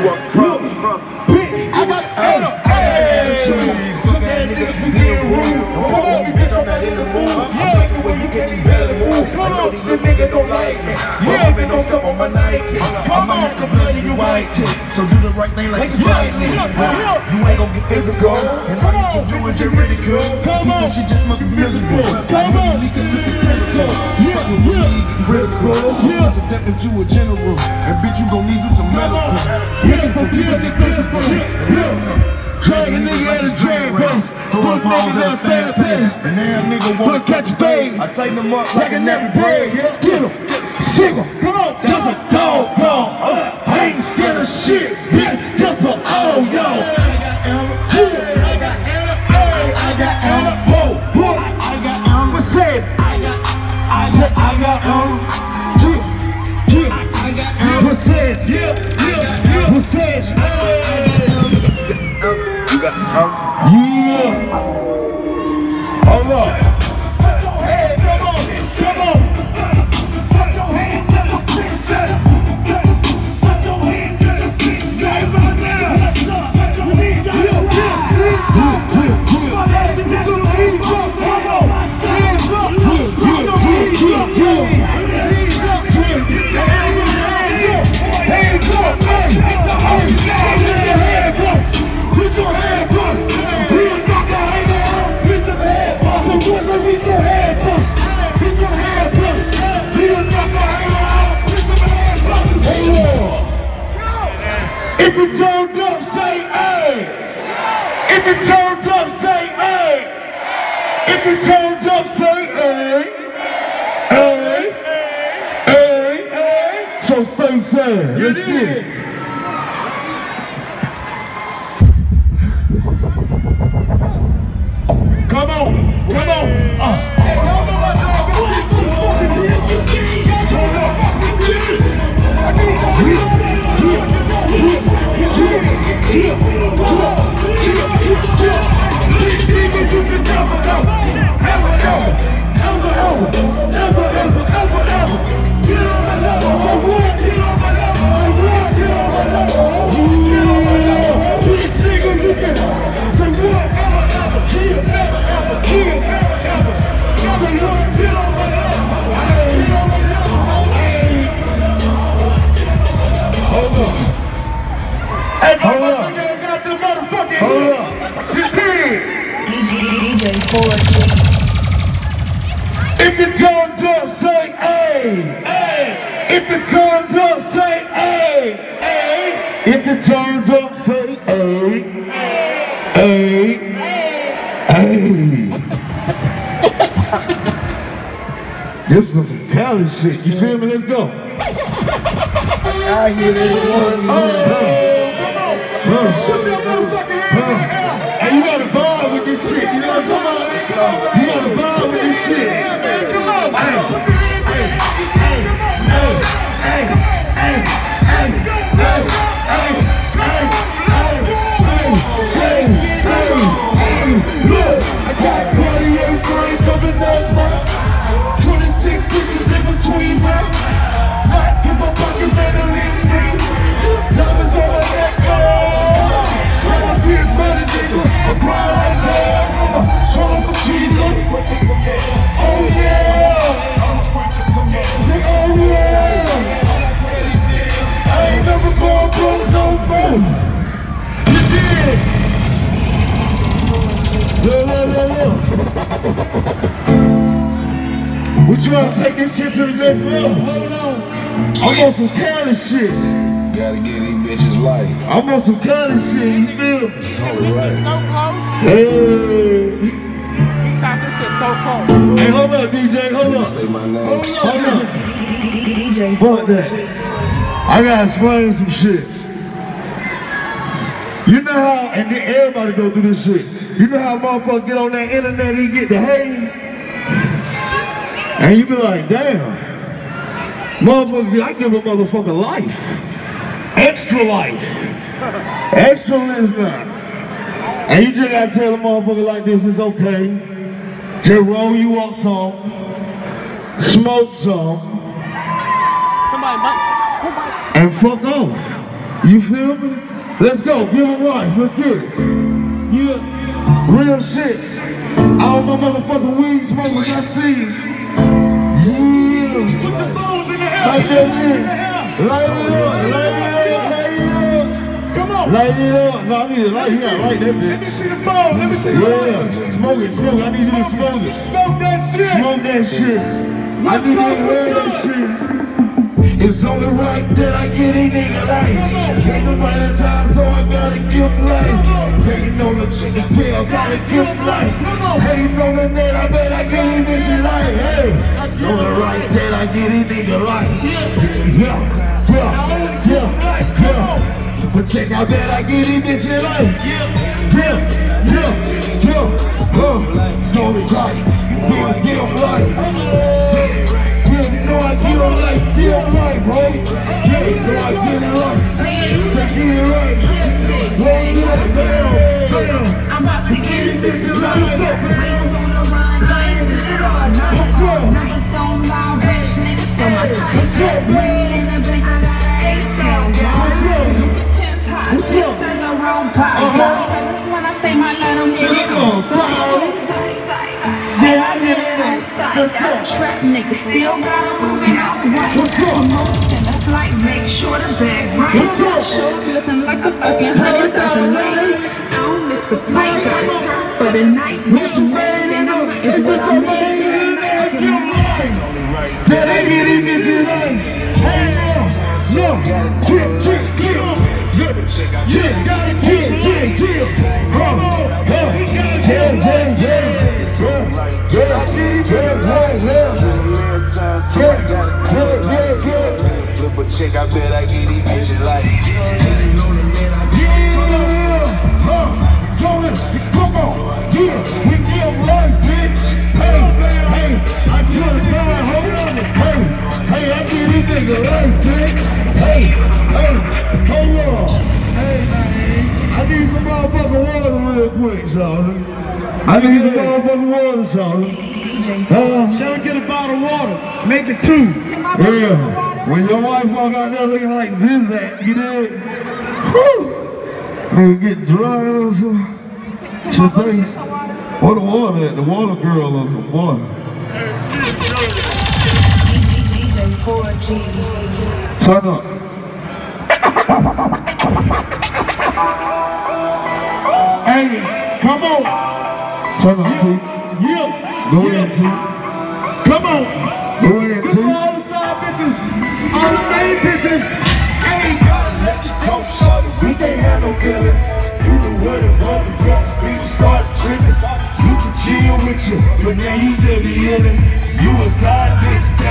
from. I got attitude. Some that nigga being rude. Come on, bitch, I'm not in the mood. I'm like the way you can't even barely move. I know these little niggas don't like me. Yeah, man, don't step on my Nike. I'ma have to bloody you white too. So do the right thing like it's lightning. You ain't gon' get physical. And all you can do is just ridicule. This shit just must be miserable. Come on, you can look at critical. Critical. It's a step into a general. And bitch, you gon' need you some medical. Bitch, for people that principle. Drag a nigga at a drag race. Put niggas at a bad pace. And now nigga wanna catch a fade. I tighten them up like a nappy braid. Get him, sick him. Come on, that's a dog pound. I ain't scared of shit, bitch. Just for all y'all. I got yeah. Hold up. Hey, come on. Put your hands up for Chris. Put your hands up for Chris. Put your hands up for if you turned up, say hey. If you turned up, say hey. If you turned up, say hey. Hey. Hey. Hey. So face hey. Let's get it. Come on. Come on. If you turns up, say hey. Hey. If you turns up, say hey. Hey. If you turns up, say hey. Hey. Hey. This was some Cali shit. You feel me? Let's go. I hear this one. And you gotta vibe with this shit. You know what I'm talking about? You gotta vibe with this shit. Look, I got 28 brains coming up, 26 stitches in between, bro. Hot to my pocket, man, diamonds on my neck, I'm a big money nigga, a grind there, show them for Jesus. Oh yeah, oh yeah. I ain't never gonna go no more. You did. We trying to take this shit to the next level. Hold on. I'm on some Cali shit. Gotta get these bitches life. I'm on some Cali shit, you feel? Alright. So close. Hey. He tried this shit so close. Hey, hold up, DJ, hold up. Say my name. Hold up. DJ, fuck that. I gotta explain some shit. You know how, and then everybody go through this shit. You know how motherfuckers get on that internet and get the hate? And you be like, damn. Motherfucker, I give a motherfucker life. Extra life. Extra listener. And you just gotta tell a motherfucker like this, it's okay. Just roll you up some. Smoke some. Somebody might. And fuck off. You feel me? Let's go, give them life, let's get it. Yeah, real shit. All my motherfucking weed smokers, I see you. Yeah. Put your phones in the air. Like that shit. Light it up, light it up, light it up. Come on. Light it up. No, I need to light it up, light that bitch. Let me see the phone, let me see the phone. Yeah, smoke it, smoke it. I need you to smoke it. Smoke that shit. Smoke that shit. I need you to wear that shit. It's only right that I get a nigga life. Can't nobody time, so I gotta give life. Hating on the chicken pill, gotta give life. Hating on the net, I bet I get a nigga life. Hey, it's only right that I get a nigga life. Yeah. But check out that I get a nigga life. It's only right, give life. You know I get on like, bro. You know I get it right. Take it right. I'm about to get this bitch right. Ice on the run, ice in it all night. Numbers on loud, rich niggas still my type. Money in the bank, I got an A-town, y'all. Looking 10s high, 10 says I'm wrong pie. Cause when I say my line, I'm getting on sight. Yeah, I get it on sight. Trap niggas still got them moving off white. Promotes in the flight, make sure the bag right. Show looking like a fucking 100,000 lights. I don't miss a flight, got it turned for the night. What you made in them is what I made in the night. That I get it in the night. Flip a check, I bet I get these bitches like. Come on, yeah, we give life, bitch. Hey, I kill the guy, hold on. Hey, I give these niggas life, bitch. Hey, hold on. Hey, I need some motherfucking water real quick, Charlie. I need some motherfucking water, Charlie. Can we get a bottle of water? Make it 2. Yeah. When your wife walk out there looking like this, you did. Whew. And get dry or something. Your face. What the water at? The water girl or the water? DJ Forgi. Turn up. Hey, come on. Turn up, T. Yeah. Go ahead, T. Come on. Go ahead, T. This for all the side bitches. All the main bitches. I ain't gotta let you go, shorty. We can't have no feeling. You the word of all the brothers, people start tripping. You can chill with you, but now you still be in it. You a side bitch.